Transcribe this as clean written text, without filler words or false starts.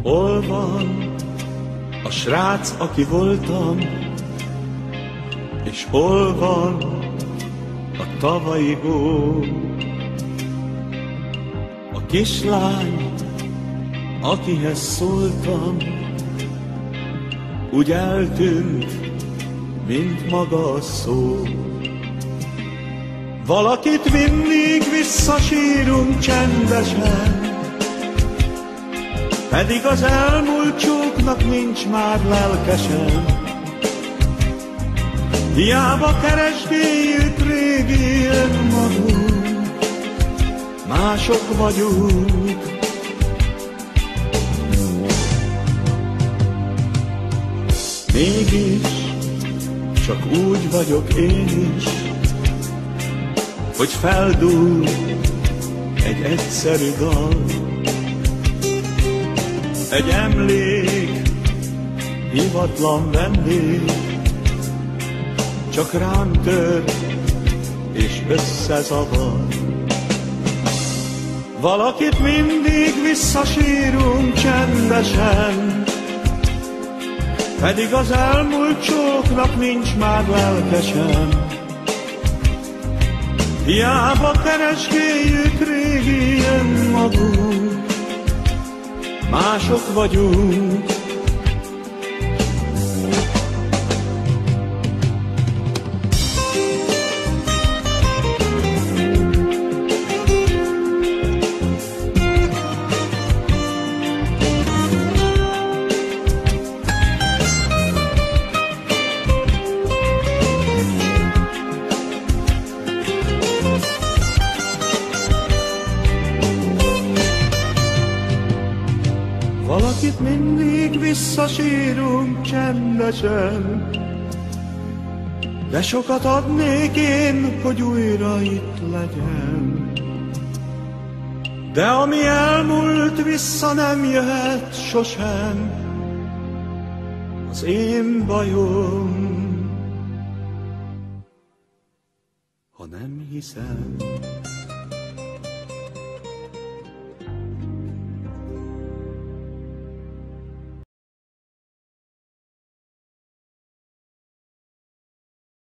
Hol van a srác, aki voltam, és hol van a tavalyi hó? A kislány, akihez szóltam, úgy eltűnt, mint maga a szó. Valakit mindig visszasírunk csendesen, pedig az elmúlt csóknak nincs már lelkesen. Hiába keresgéljük régi önmagunk, mások vagyunk. Mégis csak úgy vagyok én is, hogy feldúl egy egyszerű dal, egy emlék, hivatlan vendég, csak rám tör és összezavar. Valakit mindig visszasírunk csendesen, pedig az elmúlt csóknak nincs már lelkesen. Hiába keresgéljük régi önmagunk, mások vagyunk. Valakit mindig visszasírunk csendesen, de sokat adnék én, hogy újra itt legyen. De ami elmúlt, vissza nem jöhet sosem, az én bajom, ha nem hiszem.